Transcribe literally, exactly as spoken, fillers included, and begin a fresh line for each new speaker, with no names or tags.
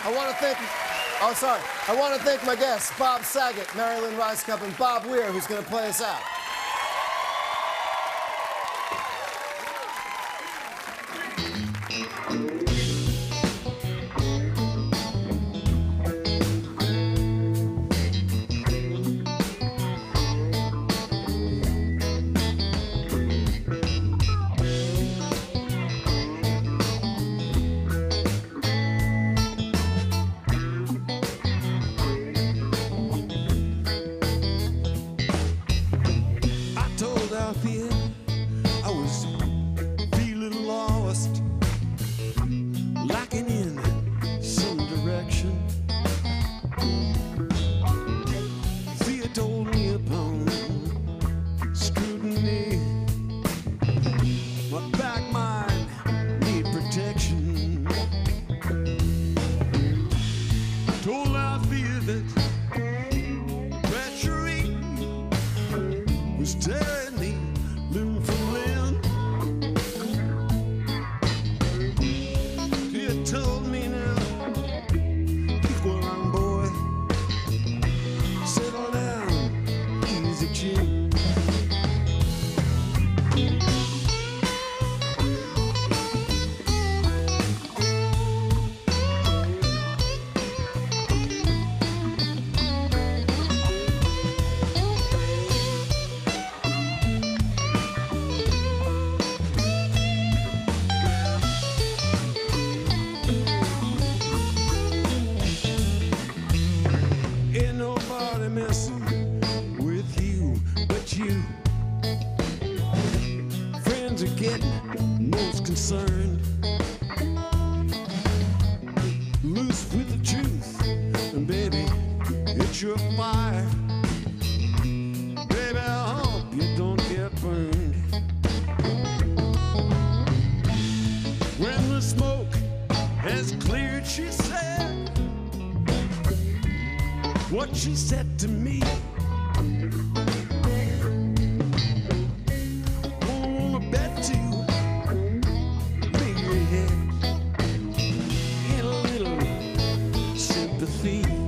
I want to thank, oh, sorry. I want to thank my guests, Bob Saget, Mary Lynn Rajskub, and Bob Weir, who's going to play us out.
Althea, I was feeling lost, lacking in some direction. Thea told me upon scrutiny, my back might need protection. Told Althea that treachery was tearing me limb from limb. He told me now, keep on, boy, settle down, easy chill. Ain't nobody messing with you but you. Friends are getting most concerned. Loose with the truth, and baby, it's your fire. Baby, I hope you don't get burned. When the smoke has cleared, she said what she said to me. Wanna bet you lay your head in a little sympathy.